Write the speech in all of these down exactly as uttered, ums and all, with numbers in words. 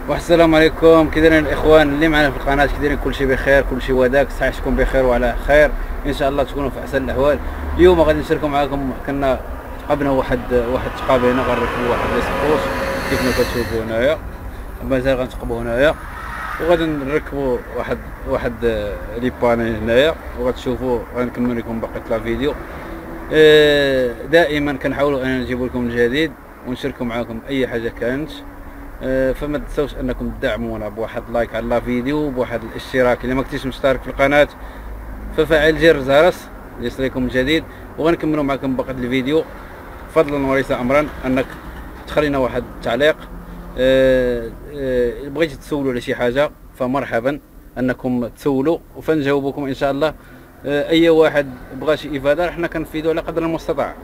والسلام عليكم. كي دايرين الاخوان اللي معنا في القناه؟ كي دايرين؟ كلشي بخير، كلشي وداك، صحتكم بخير وعلى خير ان شاء الله، تكونوا في احسن الاحوال. اليوم غادي نشاركوا معكم، كنا تقابلنا واحد واحد التقابه هنا، غنركبوا واحد ليسبوس كيف ما كتشوفوا هنايا، مازال غنتقبوا هنايا، وغادي نركبوا واحد واحد لي باني هنايا، وغتشوفوا غنكمل لكم باقي لا فيديو. دائما كنحاولوا ان نجيب لكم الجديد ونشاركوا معكم اي حاجه كانت، فما تنساوش انكم تدعمونا بواحد لايك على لا فيديو، بواحد الاشتراك اللي ما كنتيش مشترك في القناه ففعل جرس الجرس ليصلكم الجديد. وغنكملوا معكم باقي الفيديو، فضلا وليس امرا انك تخلينا واحد التعليق. أه أه بغيتي تسولوا على شي حاجه فمرحبا انكم تسولوا فنجاوبكم ان شاء الله. أه اي واحد بغى شي افاده حنا كنفيدوا على قدر المستطاع،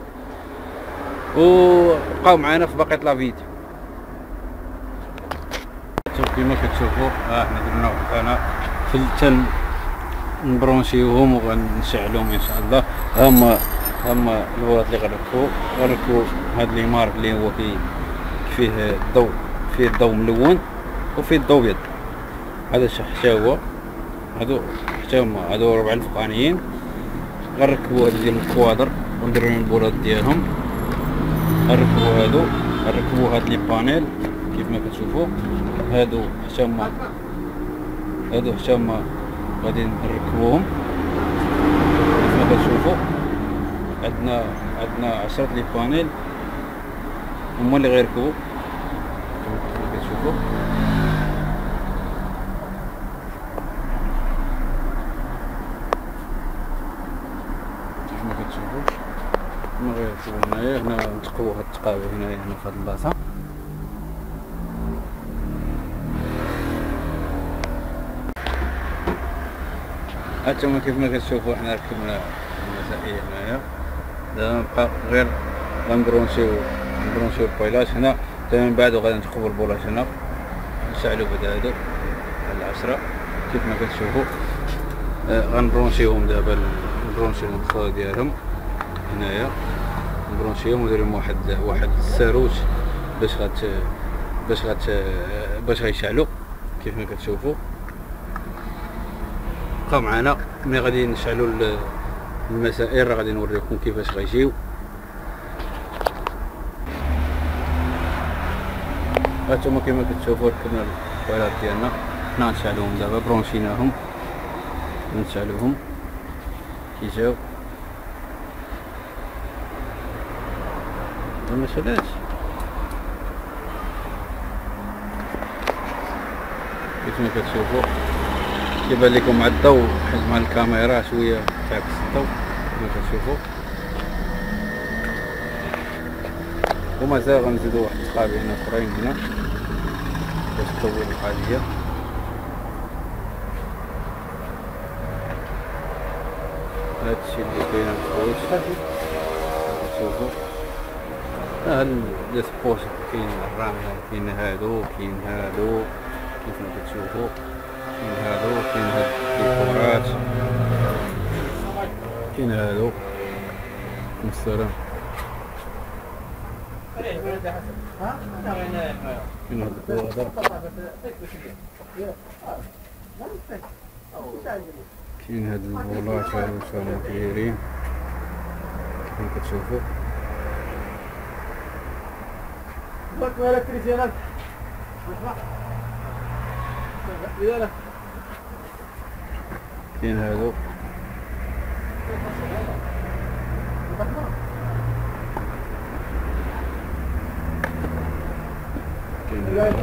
وبقاو معنا في باقي لا فيديو. كما كتشوفوا ها حنا درنا واحد القناه في التن، نبرونشيوهم وغنشعلوهم ان شاء الله. هما هما الولاد اللي غنركبوا غنركبوا هذا ليمار اللي هو فيه فيه الضوء، فيه الضوء ملون وفيه الضوء ابيض. هذا حتى هو، هادو حتى هما هادو ربع الفوقانيين غنركبوا هاد ديال الكوادر ونديرو لهم البولات ديالهم. غنركبوا هادو، غنركبوا هاد لي بانيل كيف ما كتشوفوا. هادو حتى هما هادو حتى هما غادي نركبوهم كيف ما كتشوفوا. عندنا عندنا عشرة لي بانيل هما اللي غيركبوا كيف ما كتشوفوا. كيف ما كتشوفوا هما غيركبوا هنايا. هنا نتقبوا هاد التقابه هنايا هنا في هاد البلاصه. هانتوما كيف ما كتشوفوا حنا ركبنا المسائيه هنايا. دابا نبقى غير غنبرونشيو نبرونشيو البويلات هنا، من بعد غادي نتقبوا البولات هنا نشعلوا بدا هادو على العشرة كيف ما كتشوفوا. آه غنبرونشيوهم دابا، نبرونشيو المدخل ديالهم هنايا، نبرونشيوهم وندير لهم واحد واحد الساروت باش غت باش غت باش غيشعلوا كيف ما كتشوفوا. بقاو معنا ملي غادي نشعلوا المسائل، راه غادي نوريكم كيفاش غيجيو. هانتوما كيما كتشوفوا ركبنا الكوالات ديالنا، حنا غنشعلوهم دابا، برونشيناهم نشعلوهم كي جاو. ما شعلاتش كيف ما كتشوفوا. كيبان لكم مع الضوء حيت مع الكاميرا شويه تعكس الضوء كما كتشوفوا. ومازال غنزيدو واحد التقابه هنا اخرين هنا باش تطول القضيه. هادشي اللي كاين الخوت كتشوفوا. ها لي سبوس كاين الرامله، كاين هادو كاين هادو كيف ما كتشوفوا، كاين هادو كاين هاد الديكورات، كاين هادو السلام، كاين هاد الكوادر، كاين هاد البولات هادو شنو دايرين كيف ما كتشوفوا. كاين هادو كاين هادو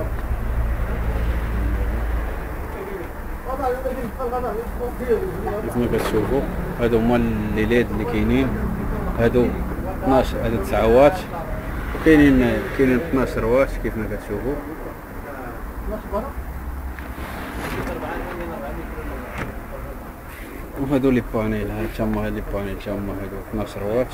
كيف ما كتشوفوا. هادو هما لي ليد اللي كاينين، هادو اثناش، هادو تسعة واط، وكاينين كاينين اثناش واط كيف ما كتشوفوا. وهادو لي بانيل، ها تما هاد لي بانيل تما هادو اثناش واط.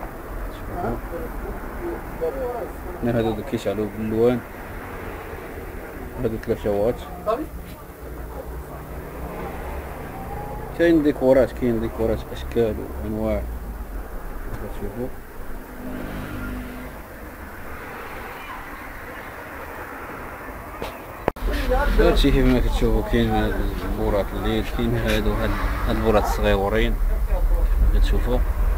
هنا هادو كيشعلوا باللوان، هادو ثلاثة واط. كاين ديكورات، كاين ديكورات اشكال وانواع كتشوفوا. هادشي كيف ما كتشوفوا كاين هاد البورات الليل، كاين هادو هاد هاد البورات الصغيورين كتشوفوا،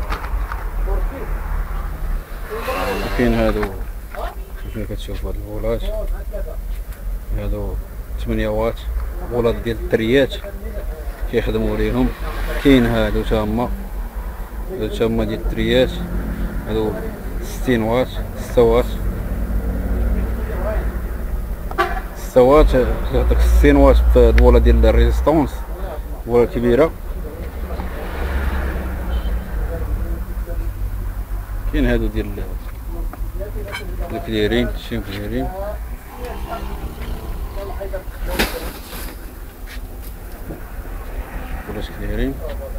وكاين هادو كيف ما كتشوفوا هاد البولات هادو ثمانية واط، بولات ديال الدريات كيخدموا ليهم. كاين هادو تا هما هادو تا هما ديال الدريات، هادو ستين واط ستة واط ستة واط هاداك ستين واط البوله ديال الريزيستونس، بوله كبيره. كاين هادو ديال الكليرين شي كليرين، بولاش كليرين.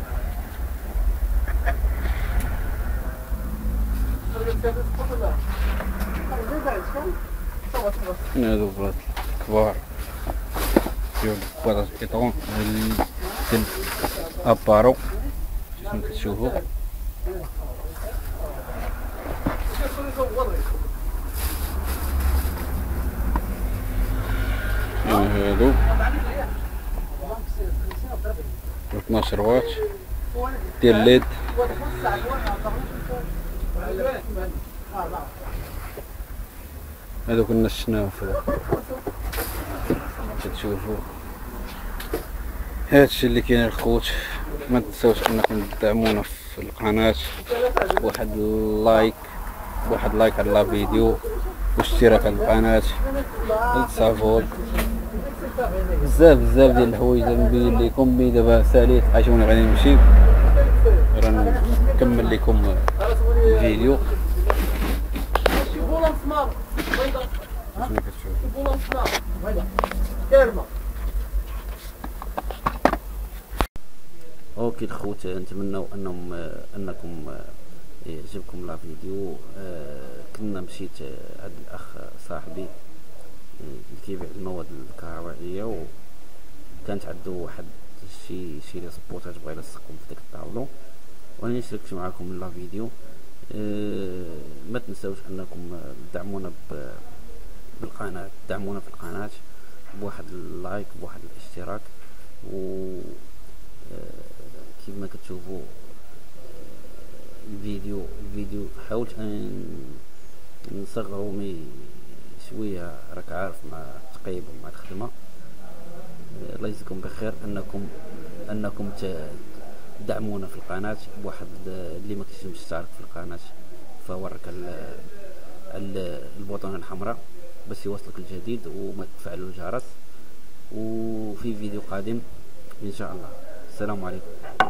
هادو بولات كبار ديال بولات بيطون ديال ابارو كيف ما كتشوفوا. هادو اثناش واط ديال ليد. هادو كنا شفناهم في تشوفوا. هادشي اللي كاين الخوت، ما تنساوش انكم تدعمونا في القناه بواحد اللايك بواحد لايك على الفيديو واشتراك على القناه وتصافوا. بزاف بزاف ديال الحوايج نبين لكم. مي دابا ساليت عاشوني غادي نمشي راه نكمل لكم الفيديو. اوكي الخوت، نتمنوا انهم انكم يعجبكم لا فيديو. كنا مشيت عند الاخ صاحبي اللي كيبيع المواد الكهربائيه، وكانت عنده واحد شي شي لي سبوتات بغا يلصقهم في ديك الطاولو، وانا شاركت معكم لا فيديو. ما تنساوش انكم تدعمونا بالقناه، تدعمونا في القناه بواحد اللايك بواحد الاشتراك. و كيف ما كتشوفوا الفيديو الفيديو حاولت ان نصغرو مي شويه، راك عارف مع التقيب ومع الخدمه. الله يجزيكم بخير انكم انكم تدعمونا في القناه بواحد اللي ما كيش مشترك في القناه فورك البوطونه الحمراء باش يوصلك الجديد وما تفعلوا الجرس. وفي فيديو قادم ان شاء الله. السلام عليكم.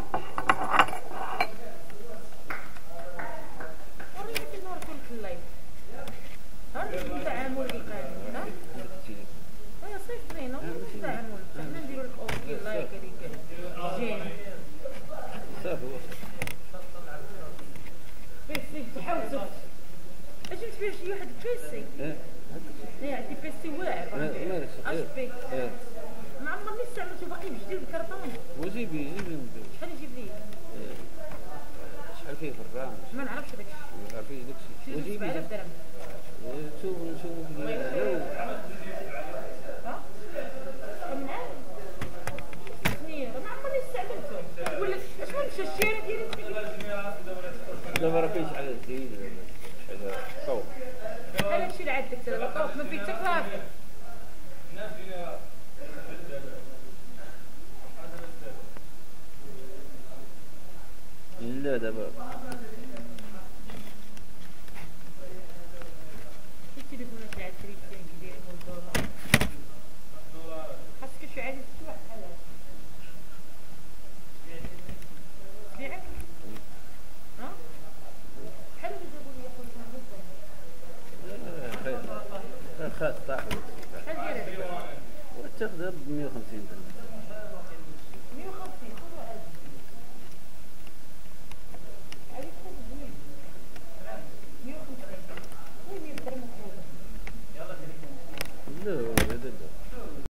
شي واحد بيسي ايه عندي بيسي واعر اش بي ما عمرني استعملته باقي بجديد الكرطون. وجيبي جيبي شحال يجيب لي؟ شحال فيه في الرام؟ ما نعرفش داكشي. ما عرفتيش داكشي. وجيبي سبعة آلاف درهم. نشوف نشوف في ها؟ كنعرف سنين ما عمرني استعملته. ولا اشنو مشى الشارع ديالي دابا راه كاين شحال زيد شحال طوب. هذا الشيء اللي عندك دابا طوب ما فيه حتى كرافي. لا دابا التليفونات اللي عاد شريت فيها كبيرين والدولار خاصك شي عادي تفتح بحال هكا بيعك. ها بحال اللي جابوا لي لا لا خاص صاحبي. شحال دايره دابا؟ وتاخذها ب مية وخمسين درهم.